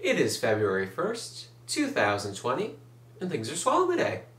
It is February 1st, 2020, and things are swell today.